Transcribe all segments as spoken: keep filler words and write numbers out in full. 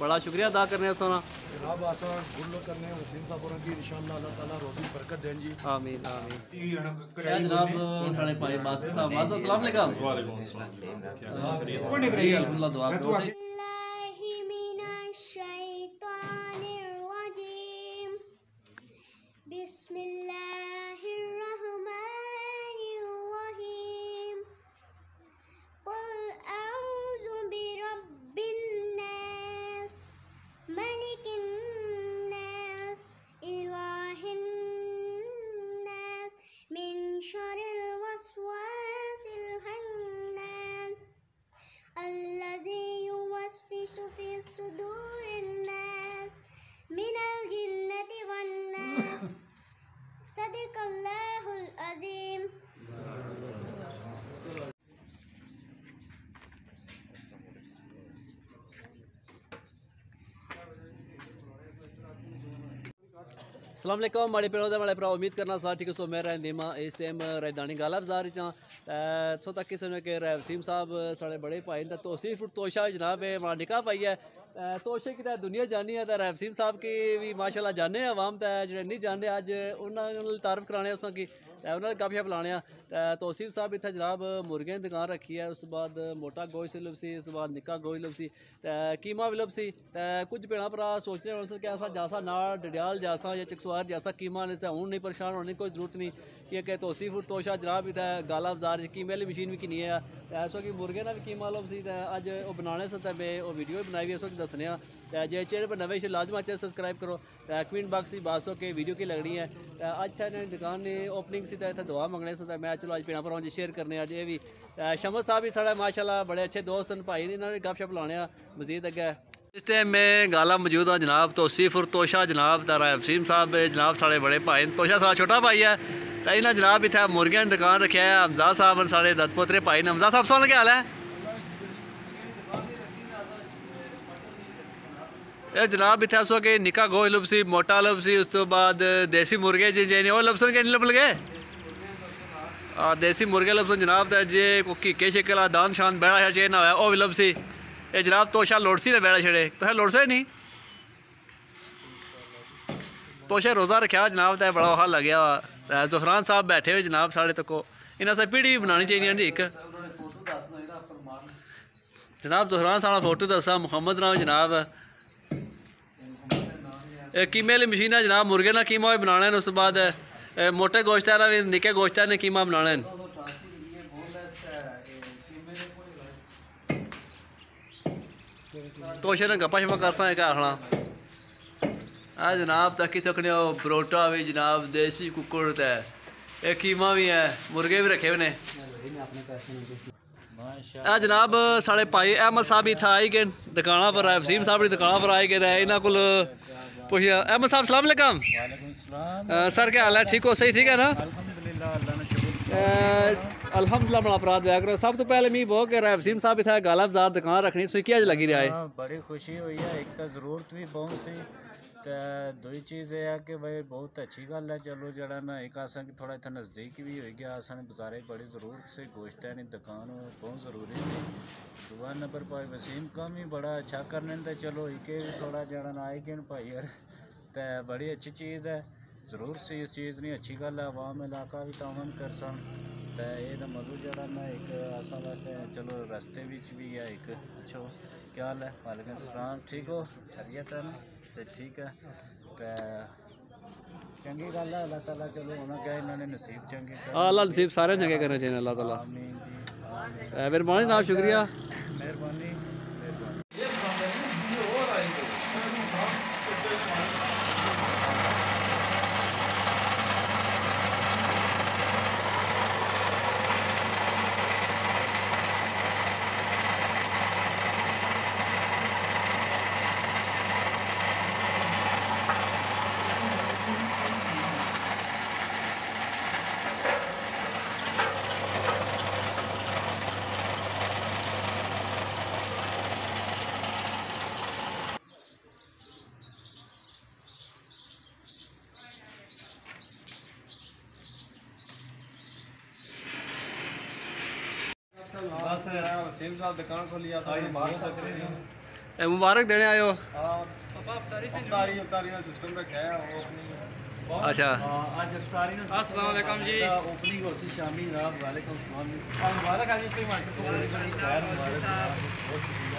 बड़ा शुक्रिया अदा करने सोना जनाब आसान गुड करने वसीम साहब की इंशाअल्लाह अल्लाह ताला रोजी बरकत दें जी। आमीन आमीन। क्या जनाब साढ़े भाई मास्टर साहब मास्टर अस्सलाम वालेकुम। वालेकुम अस्सलाम। जी अल्हम्दुलिल्लाह दुआ करो से बिस्मिल्लाहिर्रहमानिर्रहीम कुल अऊज़ु बिरब्बिन नास मलिकिन नास इलाहिन नास मिन शर्रिल वस्वासिल खन्नास अल्लज़ी युवस्विसु फी सुदूरिन नास मिनल जिन्नति वन नास सदक़ल्लाहुल अज़ीम। अस्सलाम वालेकुम माड़े पिरो दे माड़े भरा उम्मीद करना साथ ठीक सो मेरा दीमा इस टाइम राजधानी गाला बाजार चा सो तक किसी ने के वसीम साहब साढ़े बड़े भाई ने तौसीफ तोशा जनाब है मां निकाह पाई है तोशे की दुनिया जानी है वसीम साहब की भी माशाल्लाह जाने आवाम तो जो नहीं जाने अज उन्होंने तारफ कराने अस कि उन्होंने गप शप लाने तौसीफ साहब इतने जनाब मुर्गे की दुकान रखी है। उस तो बाद मोटा गोश्त लभसी उस तो बाद निक्का गोश्त लभसी कीमा भी लभसी कुछ भैन भरा सोचते हैं कि असा जासा नाल डडियाल जासा या चकसवार जासा कीमा ने हूँ नहीं परेशान होने की कोई जरूरत नहीं क्योंकि तौसीफ तोशा जनाब इतना गाला बाजार कीमे वाली मशीन भी किनी है ऐसो कि मुर्गे ने भी कीमा लभसी अज वो बनाने से मैं वो वीडियो भी बनाई भी इस वक्त दसने जे चैनल पर नवे लाजमा चैनल सब्सक्राइब करो कमेंट बॉक्स की बात हो के वीडियो की लगनी है अज इन्होंने दुकान ने ओपनिंग से इतने दुआ मंगने से मैं चलो अज भैन भरावां शेयर करने अज ये भी शमस साहब भी साढ़े माशाल्लाह बड़े अच्छे दोस्त हैं भाई ने इन्होंने गप शप लाने मजीद अगे इस टाइम में गाला मौजूद हाँ जनाब तौसीफ और तोशा जनाब तारा वसीम साहब जनाब साढ़े बड़े भाई तोशा सारा छोटा भाई है तो इन्हें जनाब इतना मुर्गियां की दुकान रखा है हमजा साहब साढ़े दत्तपोतरे भाई ने हमजा साहब सुन क्या हाल है ये जनाब इतने सो कि निक्का गोश्त लभसी मोटा लभसी उस तो बाद देसी मुर्गे जे जे वो लभसन के नहीं लभ लगे देसी मुर्गे लभसन जनाब तो जे को घीके शिकला दान शान बैड़ा शा चे ना होया वो भी लभसी ये जनाब तोशा लोड़सी ने बैड़ा छड़े तुसें लोड़से नहीं तोशा रोज़ा रखा जनाब तो बड़ा हाल लग्या जुफरान साहब बैठे हुए जनाब साढ़े तको इन्हें से पीढ़ी भी बनानी चाहिए जी एक जनाब जुफरान साहब फोटो दसा मुहम्मद नाम जनाब कीमे वाली मशीन है जनाब मुर्गे ना कीमा भी बनाने उस तो बाद मोटे गोश्त भी निके गोश्त ने कीमा बनाने तोशे ने गप्पा शप्पा कर सा आखना आ जनाब तकी सकने हो बरोटा भी जनाब देसी कुकड़ तो है कीमा भी है मुर्गे भी रखे हुए ने आ जनाब साढ़े भाई अहमद साहब इतना आई गए दुकाना पर वसीम साहब की दुकान पर आए गए इन्हों को पुछया अहमद साहब सलाम अलैकुम सर क्या हाल है ठीक हो सही ठीक है ना अल्हम्दुलिल्लाह बड़ा अपराध दिया करो सब तो पहले मी बहुत कह वसीम साहब इतना गाला बाजार दुकान रखनी सी क्या लगी रहा है बड़ी खुशी हुई है एक तो जरूरत भी बहुत सी तो दुई चीज़ यह है कि भाई बहुत अच्छी गल है चलो जरा ना एक आसा कि थोड़ा इतना नज़दीक भी हो गया असा बाजारे बड़ी ज़रूरत से गोश्त है नहीं दुकान बहुत ज़रूरी थी दुआ नंबर भाई वसीम काम ही बड़ा अच्छा करने तो चलो एक थोड़ा जरा ना आए गए भाई यार तो बड़ी अच्छी चीज़ है ज़रूर सी इस चीज़ नहीं अच्छी गल है आवाम इलाका भी तावन कर सन तो ये मतलब जरा ना एक असा वास्ते चलो रस्ते भी है एक अच्छा क्या हाल है वालेकुम सलाम ठीक हो खैरियत है ना से ठीक है तो चंगी गल है अल्लाह ताला चलो उन्होंने क्या इन्होंने नसीब चंगे अल्लाह नसीब सारे चंगे करने चाहिए अल्लाह ताला मेहरबानी जनाब शुक्रिया मेहरबानी वसीम साहब दुकान खोली ए, मुबारक देने आए हो? अफ्तारी अफ्तारी का सिस्टम रखा है वो अपनी अच्छा आज इफ्तारी ने अस्सलाम वालेकुम जी। ओपनिंग हो सी शामी जनाब। वालेकुम सलाम जी। मुबारक आज इसमें मार्केट को खैर मुबारक जनाब, बहुत शुक्रिया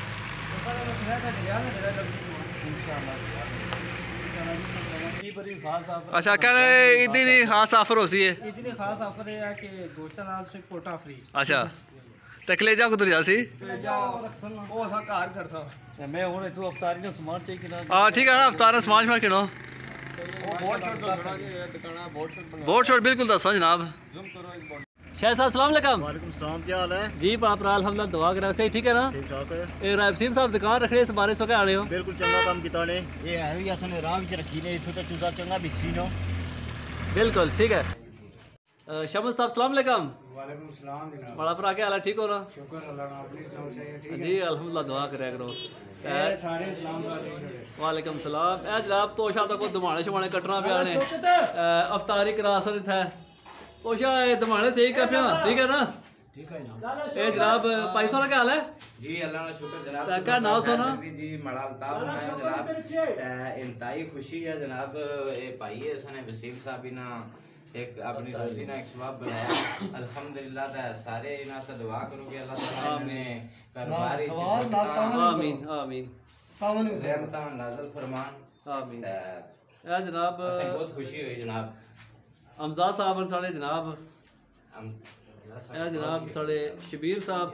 अच्छा कहने इदी नहीं खास ऑफर हो सी है इतनी खास ऑफर है कि गोश्त नाल से कोटा फ्री। अच्छा ते कलेजा कुधर जासी वो असा घर कर सा मैं हूँ इतों अफ्तारी का सामान चाहिए कि ना हाँ ठीक है ना अवतार समाज में किनो वो बोर्ड शॉट तो थोड़ा ये दुकाना बोर्ड शॉट बना बोर्ड शॉट बिल्कुल दसो जनाब। जूम करो एक बोर्ड। शाह साहब सलाम अलैकुम। वालेकुम सलाम, क्या हाल है? जी बड़ा भरा अल्हम्दुलिल्लाह दुआ करा सही ठीक है ना। ठीक ठाक है, ए रायफसीम साहब दुकान रखने इस बारे सो के आने हो बिल्कुल चंगा काम कीता ने। ये है भी असने राह विच रखी ने, इथों ते चूसा चंगा बिकसी नो। बिल्कुल ठीक है। अ, शमस साहब सलाम अलैकुम। वालेकुम सलाम जनाब। बड़ा भरा क्या हाल है ठीक हो ना? शुक्र अल्लाह का, अपनी सुनाओ सही है ठीक जी अल्हम्दुलिल्लाह दुआ करे करो। है। सारे सलाम वालेकुम। वालेकुम सलाम। ए जनाब तोशा तक दमाने शमाने कटना पिया ने अफ्तारी करा सन थे तोशा ए दमाने सही कर पिया ठीक है ना। ठीक है ना। ए जनाब पैसों का क्या हाल है? जी अल्लाह का शुक्र जनाब। तो क्या नाम सोना? जी मड़ा अल्ताफ है जनाब। ते इंतहाई खुशी है जनाब, ये भाई है सने वसीम साहब इना एक अपनी रोजी ना एक सवाब बनाया अल्हम्दुलिल्लाह। ता सारे इना से दुआ करो कि अल्लाह ताला ने कारोबार आमीन आमीन रहमतां नाज़िल फरमान। आमीन। ते ए जनाब असें बहुत खुशी हुई जनाब। हमजा साहब साढ़े जनाब हम ए जनाब साढ़े शबीर साहब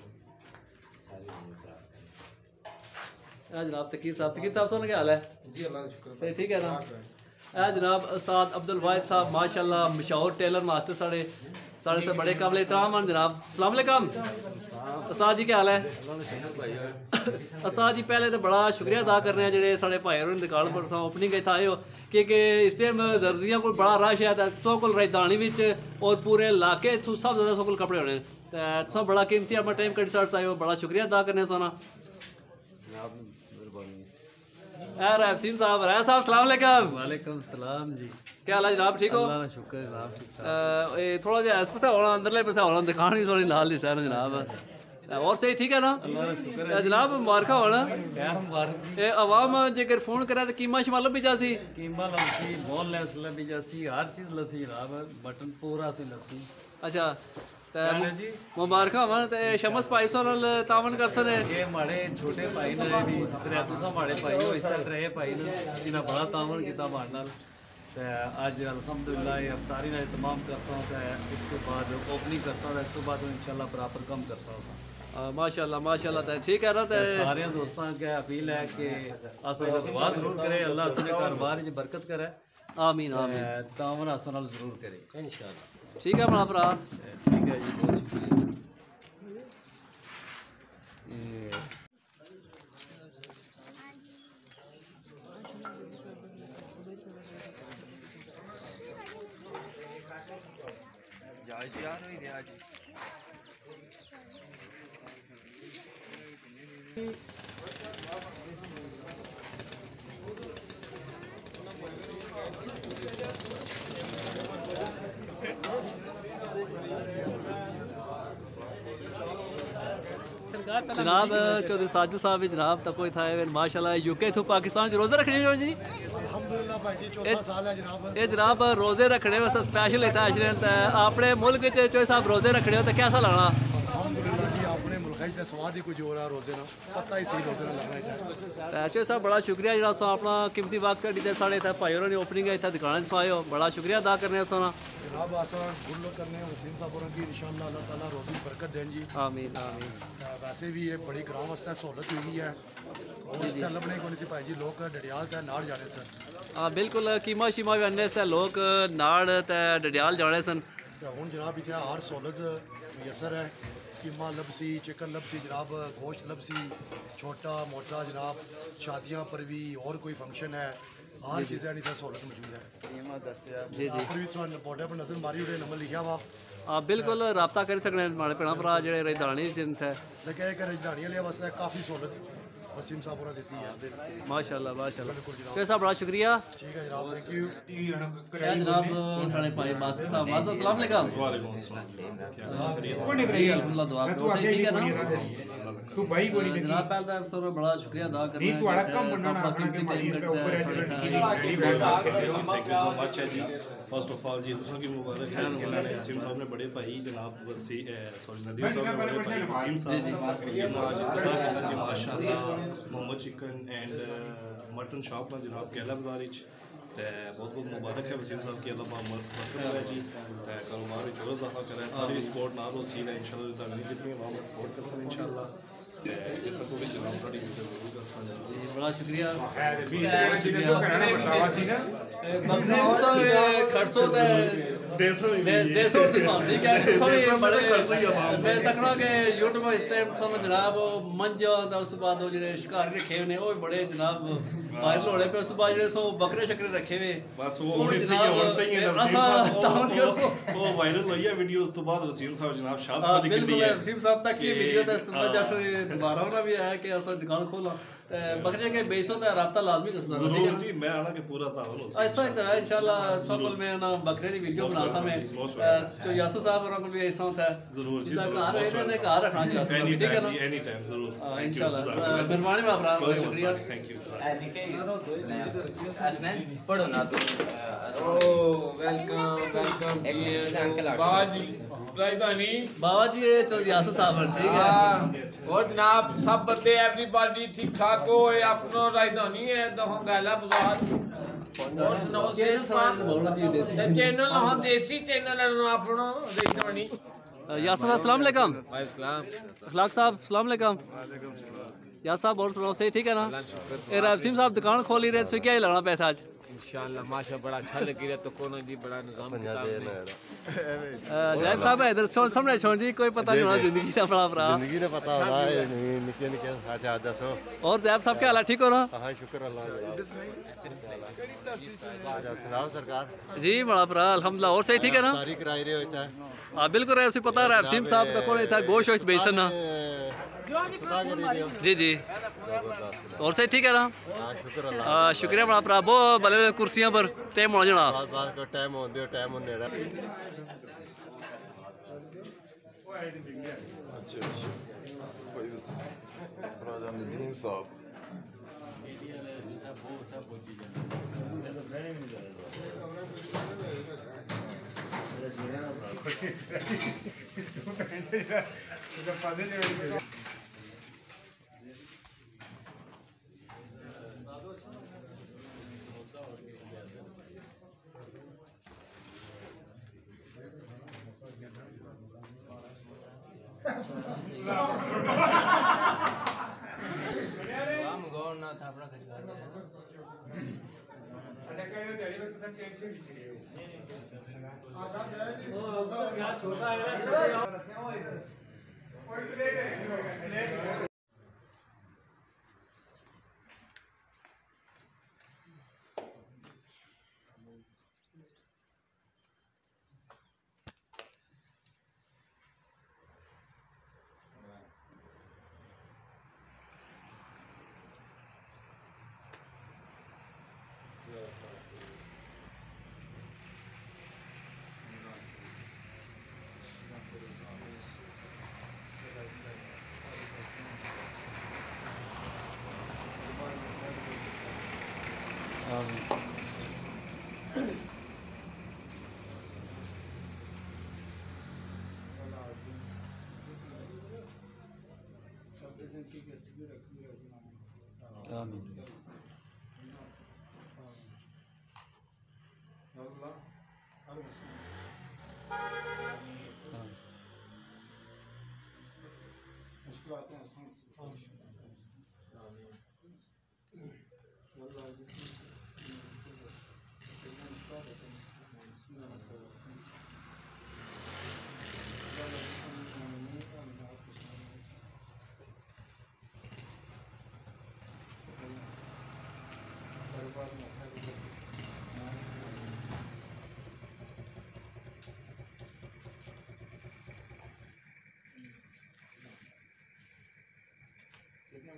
ए जनाब तकीर साहब तकीर साहब सोना क्या हाल है? जी अल्लाह का शुक्र। सही ठीक है ना। ए जनाब उस्ताद अब्दुल वाहिद साहब माशाल्लाह मशहूर टेलर मास्टर साढ़े साढ़े से बड़े काबिल इतराम हैं जनाब। अस्सलाम वालेकुम उस्ताद जी क्या हाल है? उस्ताद जी पहले तो बड़ा शुक्रिया अदा कर रहे हैं जेह्ड़े साढ़े भाई होरें दुकान पर सा ओपनिंग इत्थै आए हो क्योंकि इस टाइम दर्जियां को बड़ा रश है ते सौ कोल राजधानी विच और पूरे इलाके इत्थों सब ज़्यादा सौ कोल कपड़े होने ते सब बड़ा कीमती अपना टाइम कड्ढी साढ़े आए हो, बड़ा शुक्रिया अदा करने सोना। ए रायफसीम साहब राय साहब सलाम अलैकुम। वालेकुम सलाम जी। क्या हाल है जनाब ठीक हो? अल्लाह का शुक्र जनाब ठीक ठाक। अ, ये थोड़ा जिहा इस पासे होना अंदरले पासे होना दुकान ही थोड़ी नाल ही सैन जनाब और सही ठीक है ना। अल्लाह का शुक्र ए जनाब मुबारका होना खैर मुबारक। ए अवाम जेकर फोन करे तो कीमा शमा लभी जासी कीमा लपसी बॉल लेस लबी जैसी हर चीज लपसी जनाब, बटन पूरा सी लपसी। अच्छा ते क्या जी? मुबारका होना ते शमस भाई सो नाल तावन कर सने ये माड़े छोटे भाई ने भी जिसरे तुसा माड़े भाई हो इस तरह रहे भाई ने इन्हें बड़ा तावन किया माड़ नाल ते आज अल्हम्दुलिल्लाह ये अफ्तारी ने तमाम करता हूँ ते इसके बाद ओपनिंग करता हूँ इसके बाद इंशाल्लाह बराबर कम करता हूँ। माशाल्लाह माशाल्लाह ते ठीक है ना ते सारे दोस्तों के अपील है कि असल दुआ जरूर करे, अल्लाह अपने कारोबार में बरकत करे, आमीन आमीन तावन असल नाल जरूर करे इंशाल्लाह। ठीक है बड़ा भरा। ठीक है जी, बहुत शुक्रिया। ये जनाब चौधरी साजिद साहब भी जनाब तक कोई था माशाल्लाह यूके थू पाकिस्तान च रोज़े रखने हो जी। अल्हम्दुलिल्लाह भाई जी चौथा साल है जनाब। ये जनाब रोज़े रखने वास्ते स्पेशल इतना अशरे अपने मुल्क च चौधरी साहब रोज़े रखने हो तो कैसा लगना? अल्हम्दुलिल्लाह जी अपने मुल्क च स्वाद ही कुछ हो रहा रोजे ना, पता ही सही रोजे ना लगना चाहिए। चौधरी साहब बड़ा शुक्रिया जो सो अपना कीमती वक्त कड्ढी ते साढ़े इत्थै भाई होरें ने ओपनिंग इत्थै दुकान च आए हो, बड़ा शुक्रिया अदा करने सोना। जनाब अस गुड लक करने वसीम साहब होरें की इंशाअल्लाह अल्लाह ताला रोजी बरकत देन जी। आमीन आमीन। वैसे भी ये बड़ी ग्राम वास्ते सहूलत हुई है और इसका लभने को नहीं भाई जी लोग डडियाल ते नाड़ जाने सर। हाँ बिल्कुल कीमा शीमा भी आने से लोग नाड़ ते डडियाल जाने सन। हूँ जनाब इतने हर सहूलत मैसर है, कीमा लबसी चिकन लबसी जनाब, गोश्त लबसी छोटा मोटा जनाब, शादियाँ पर भी और कोई फंक्शन है हर चीज़ इतने सहूलत मौजूद है। जी जी पर भी तुहानू बोर्डे पर नजर मारी उड़े नंबर लिखा वा हाँ बिल्कुल रबता कर सकने माड़े भैन भरा जेह्ड़े राजधानी च इत्थै लेकिन एक राजधानी वाले वास्ते काफ़ी सहूलत वसीम साहब होना देती है माशाल्लाह माशाल्लाह तो साहब बड़ा शुक्रिया ठीक है जनाब थैंक यू क्या जनाब साढ़े भाई मास्टर साहब मास्टर अस्सलाम वालेकुम वालेकुम अस्सलाम जी अल्हम्दुलिल्लाह दुआ करो सही ठीक है ना तू भाई कोनी जनाब पहले तो सर बड़ा शुक्रिया अदा करना नहीं तुम्हारा कम बनना ना अपना के मालिक पे ऊपर है थैंक यू सो मच है जी फर्स्ट ऑफ ऑल जी दूसरा की मुबारक है इन्होंने वसीम साहब ने बड़े भाई जनाब वसी सॉरी नदीम साहब ने बड़े भाई वसीम साहब जिन्होंने आज इफ्तिताह किया जी माशाल्लाह Mohammed chicken and mutton shop ना जनाब केला बाजार विच ते बहुत बहुत मुबारक है वसीम साहब की अल्लाह पाक बरकत करे जी ते कारोबार विच और इजाफा करे सारी सपोर्ट नाल हो सी इंशाल्लाह ताला जितनी आवाम सपोर्ट कर सन इंशाल्लाह ते जितना को भी जनाब थोड़ी वीडियो जरूर कर सन जी बड़ा शुक्रिया खर्चो देसो देसो तुसां ठीक है तुसां भी बड़े खर्चो ही मैं तकना के यूट्यूब इस टाइम सानू जनाब मंजा दा उस बाद वो जेडे शिकार रखे हुए ने वो बड़े जनाब वायरल होने पे उस बाद जेडे सो बकरे शकरे रखे हुए बस वो होने थे होते ही है वसीम साहब वो वायरल हुई है वीडियो उस तो बाद वसीम साहब जनाब शाबाश निकली बिल्कुल है वसीम साहब तक ये वीडियो दा इस्तेमाल जैसे दोबारा होना भी है कि असल दुकान खोला बकरे के बेचो दा राब्ता लाजमी करना ठीक जरूर है जी मैं आना के पूरा तावन हो ऐसा ही है इंशाल्लाह सबल में ना बकरे की वीडियो बना सा मैं जो यासर साहब और भी ऐसा होता है जरूर जी जिदा घर है ने घर रखना जी यासर एनी ठीक है ना टाइम एनी टाइम जरूर इंशाल्लाह मेहरबानी बाप रा शुक्रिया थैंक यू असनैन पढ़ो ना तो वेलकम वेलकम अंकल बाजी राजधानी बाबा जी ये तो यासर साहब हैं ठीक है और जनाब सब बंदे एवरीबॉडी ठीक ठाक हो ये अपना राजधानी है तो हम गाला बाजार और सुनाओ से बोलना जी देसी चैनल हम देसी चैनल है अपना राजधानी यासर अस्सलाम वालेकुम इस्लाम अखलाक साहब अस्सलाम वालेकुम यासर साहब और सुनाओ सही ठीक है ना ए रसीम साहब दुकान खोली रहे तो क्या ही लगना पैसा आज इंशाल्लाह माशा बड़ा अच्छा लगी रहा तो कोनो जी बड़ा निजाम किताब में जैब साहब इधर छोड़ सामने छोड़ जी कोई पता नहीं होना जिंदगी का बड़ा भरा जिंदगी ने पता होना है निके निके अच्छा दसो और जैब साहब क्या हाल है ठीक हो ना हाँ शुक्र अल्लाह का सुनाओ सरकार जी बड़ा भरा अल्हम्दुलिल्लाह और सही ठीक है ना तारीख कराई रहे होता है हाँ बिल्कुल है उसे पता है रसीम साहब का कौन था गोश्त वोश्त बेचना ना पता करी रहे हो जी जी और सही ठीक है ना हाँ शुक्र अल्लाह हाँ शुक्रिया बड़ा भरा वो भले कुर्सियां पर टाइम हो जाना बात बात को टाइम होते हो टाइम होने रहा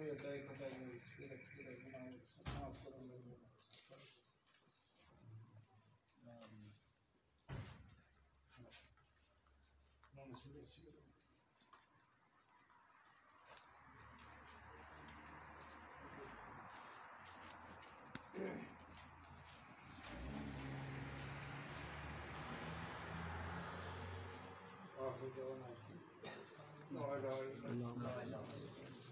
Allah